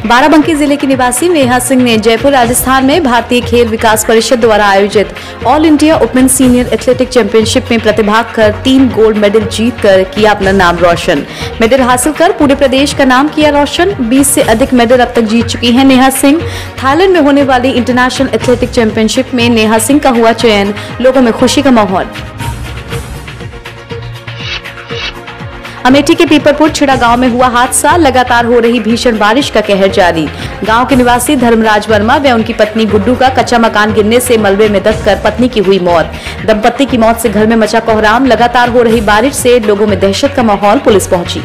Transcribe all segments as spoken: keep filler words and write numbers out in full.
बाराबंकी जिले की निवासी नेहा सिंह ने जयपुर राजस्थान में भारतीय खेल विकास परिषद द्वारा आयोजित all India open senior athletic championship में प्रतिभाग कर तीन गोल्ड मेडल जीतकर किया अपना नाम रोशन। मेडल हासिल कर पूरे प्रदेश का नाम किया रोशन। बीस से अधिक मेडल अब तक जीत चुकी हैं नेहा सिंह। थाईलैंड में होने वाली इंटरनेशनल एथलेटिक चैंपियनशिप में नेहा सिंह का हुआ चयन, लोगों में खुशी का माहौल। अमेठी के पीपरपुर छिड़ा गांव में हुआ हादसा, लगातार हो रही भीषण बारिश का कहर जारी। गांव के निवासी धर्मराज वर्मा व उनकी पत्नी गुड्डू का कच्चा मकान गिरने से मलबे में दबकर पत्नी की हुई मौत। दंपत्ति की मौत से घर में मचा कोहराम। लगातार हो रही बारिश से लोगों में दहशत का माहौल। पुलिस पहुंची।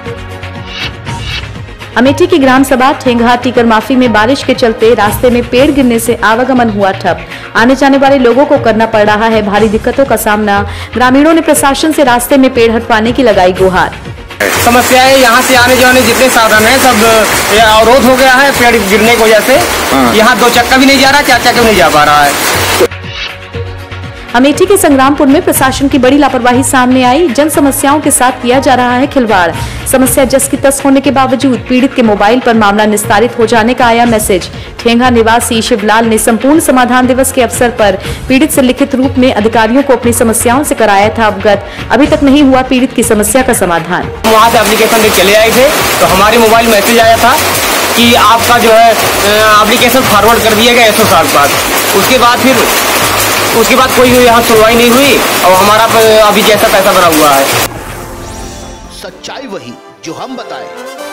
अमेठी की ग्राम सभा ठेंगहा टीकर माफी में बारिश के चलते रास्ते में पेड़ गिरने से आवागमन हुआ ठप। आने जाने वाले लोगों को करना पड़ रहा है भारी दिक्कतों का सामना। ग्रामीणों ने प्रशासन से रास्ते में पेड़ हटवाने की लगाई गुहार। समस्या है, यहाँ से आने जाने जितने साधन हैं सब अवरोध हो गया है पेड़ गिरने की वजह से। यहाँ दो चक्का भी नहीं जा रहा, चार चक्का भी नहीं जा पा रहा है। अमेठी के संग्रामपुर में प्रशासन की बड़ी लापरवाही सामने आई। जन समस्याओं के साथ किया जा रहा है खिलवाड़। समस्या जस की तस होने के बावजूद पीड़ित के मोबाइल पर मामला निस्तारित हो जाने का आया मैसेज। ठेंगा निवासी शिवलाल ने संपूर्ण समाधान दिवस के अवसर पर पीड़ित से लिखित रूप में अधिकारियों को अपनी समस्याओं से कराया था अवगत। अभी तक नहीं हुआ पीड़ित की समस्या का समाधान। वहाँ से एप्लीकेशन लेकर चले आए थे तो हमारे मोबाइल मैसेज आया था कि आपका जो है एप्लीकेशन फॉरवर्ड कर दिया गया एक सौ साल बाद। उसके बाद फिर उसके बाद कोई यहाँ सुनवाई नहीं हुई और हमारा अभी जैसा पैसा भरा हुआ है। सच्चाई वही जो हम बताएं।